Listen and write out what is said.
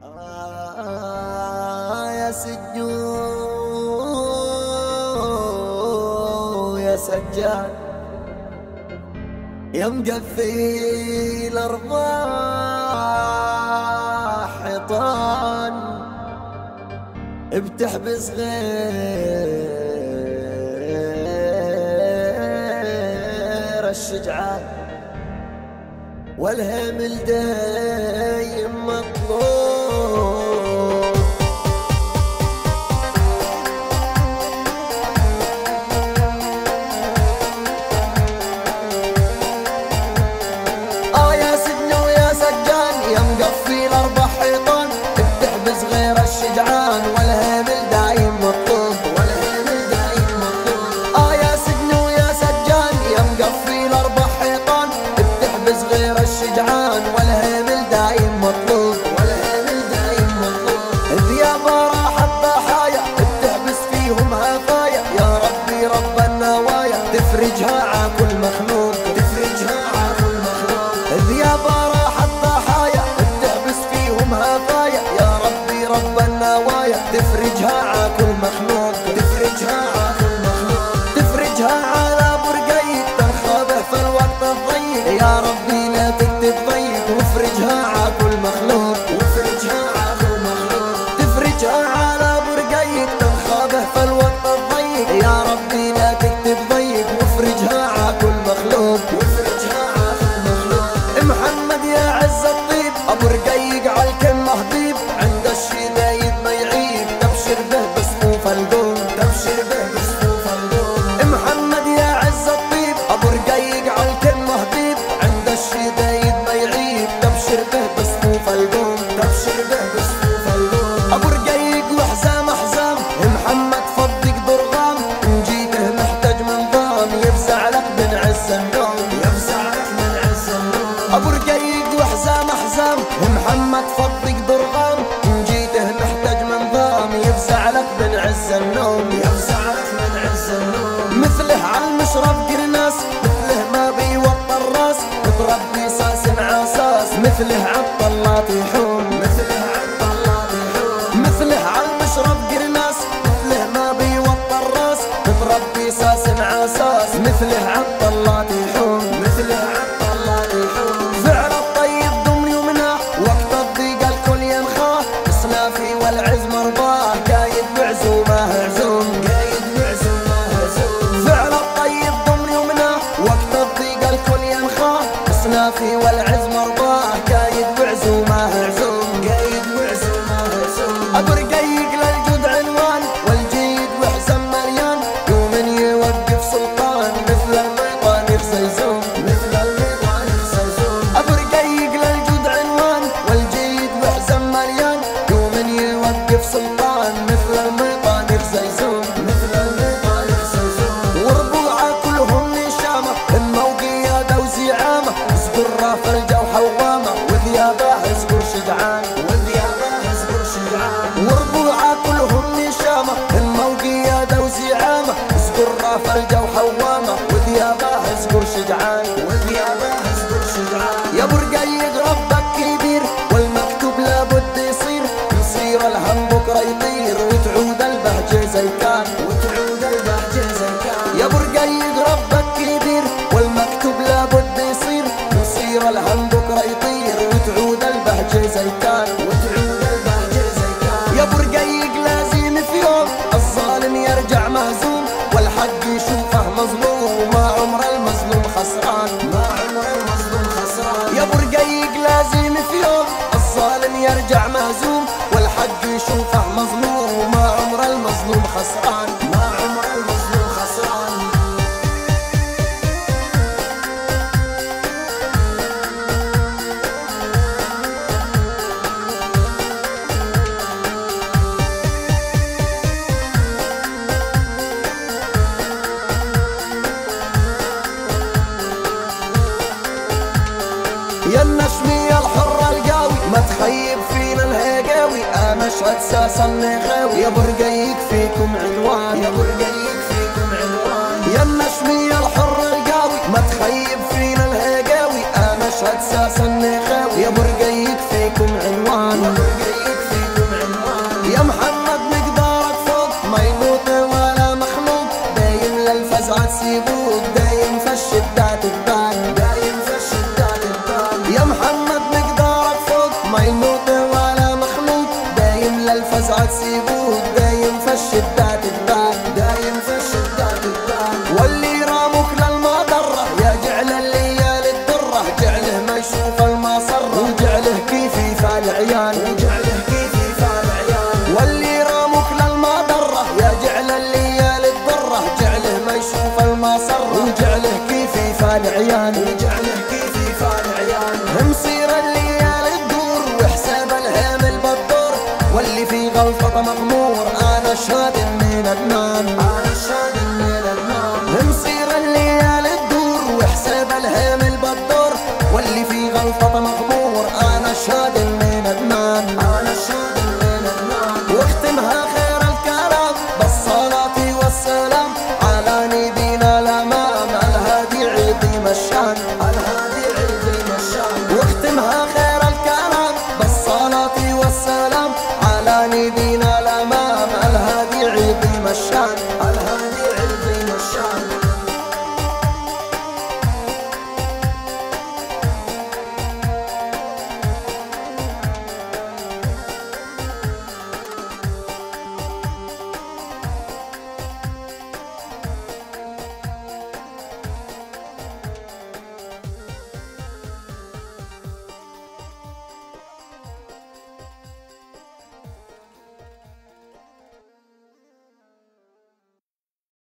يا سجون يا سجان يا مقفي الأرواح حيطان بتحبس غير الشجعان والهمل دايم مطلوب. يا سجن ويا سجان يا مقفي الأربع حيطان بتحبس غير الشجعان والهمل دايم مطلوب والهمل دايم مطلوب. يا سجن ويا سجان يا مقفي الأربع حيطان بتحبس غير الشجعان والهمل دايم مطلوب والهمل دايم مطلوب. ثياب راح الضحايا بتحبس فيهم هفايا يا ربي رب النوايا تفرجها عكل مخلوق تفرجها عكل مخلوق. ثياب راح الضحايا بتحبس فيهم هفايا يا ربي رب النوايا تفرجها عكل مخلوق تفرجها عكل مخلوق. تفرجها على برقيق تنخابه في الوقت الضيق يا ربي لا تكتب ضيق وافرجها عكل مخلوق وافرجها عكل مخلوق. تفرجها على برقيق تنخابه في الوقت الضيق يا ربي لا تكتب ضيق وافرجها عكل مخلوق وافرجها عكل مخلوق. محمد يا عز الطيب ابو رقيق عالكم مهبيب عند الشدايد ما يعيب تبشر به بصفوف القوم تبشر به بصفوف القوم. محمد يا عز الطيب ابو رقيق عالكم مهبيب عند الشدايد ما يعيب تبشر به بصفوف القوم تبشر به بصفوف القوم. ابو رقيق وحزام احزام محمد فضق ضرغام ان جيته محتاج منظام يفزع لك من عز النوم يفزع لك من عز النوم. ابو رقيق وحزام احزام محمد فضق ضرغام ان جيته محتاج منظام يفزع لك من عز النوم يفزع لك من عز النوم. مثله عالمشرب قرناس مثله ما بيوطى الراس متربي ساس مع ساس مثله عالطلات يحوم مثله عالطلات يحوم. مثله عالمشرب قرناس مثله ما بيوطى الراس متربي ساس مع ساس مثله عالطلات يحوم مثله عالطلات يحوم. فعل الطيب ضمن يمناه وقت الضيق الكل ينخاه اصلافي والعز مرضاه قايد بعزومه عزوم قايد بعزومه عزوم. فعل الطيب ضمن يمناه وقت الضيق الكل ينخاه اصلافي والعز مرضاه قايد بعزومه عزوم قايد بعزومه عزوم. ابو رقيق للجود عنوان والجيد وحزم مليان يوم يوقف سلطان مثل الميطان يغسل زوم مثل الميطان يغسل زوم. ابو رقيق للجود عنوان والجيد وحزم مليان يوم يوقف سلطان مثل الميطان يغسل زوم مثل الميطان يغسل زوم. وربوعه كلهم نشامه همه وقياده وزعامه اذكر رافع الجوحه وغامه وثيابه اذكر شجعان وثيابه اذكر شجعان. وربوعه كلهم نشامه همه وقياده وزعامه اذكر رافع الجوحه وغامه وثيابه اذكر شجعان وثيابه اذكر شجعان. يا ابو رقيق ربك كبير والمكتوب لابد يصير يصير الهم بكره يطير وتعود البهجه زي كان وتعود البهجه زي كان. يا ابو رقيق ربك كبير والمكتوب لابد يصير يصير الهم بكره يطير وتعود البهجه زي كان وتعود البهجه زي كان. يا ابو رقيق لازم في يوم الظالم يرجع مهزوم والحق يشوفه مظلوم ما عمر المظلوم خسران ما عمر المظلوم خسران. يا ابو رقيق لازم في يوم الظالم يرجع مهزوم والحق يشوفه مظلوم ما عمر المظلوم خسران ما عمر المظلوم خسران. يا النشمي الحر القاوي ما تخيب فينا الهقاوي انا اشهد ساس النغاوي يا ابو رقيق فيكم عنوان يا ابو رقيق فيكم عنوان. يا النشمي الحر القاوي ما تخيب فينا الهقاوي انا اشهد ساس النغاوي يا ابو رقيق فيكم عنوان يا ابو رقيق ما ينوط ولا مخلوق، دايم للفزعة تسيبوه، دايم في الشدات تبان، دايم في الشدات تبان. واللي رامك للمضرة يا جعل الليالي الدرة، جعله ما يشوف المصرة وجعله كيفي فالعيان، وجعله كيفي فالعيان. واللي رامك للمضرة يا جعل الليالي الدرة، جعله ما يشوف المصرة وجعله كيفي فالعيان، وجعله كيفي فالعيان. مصير الليالي تدور وحساب الهامل بالدور، واللي في غلطة مغمور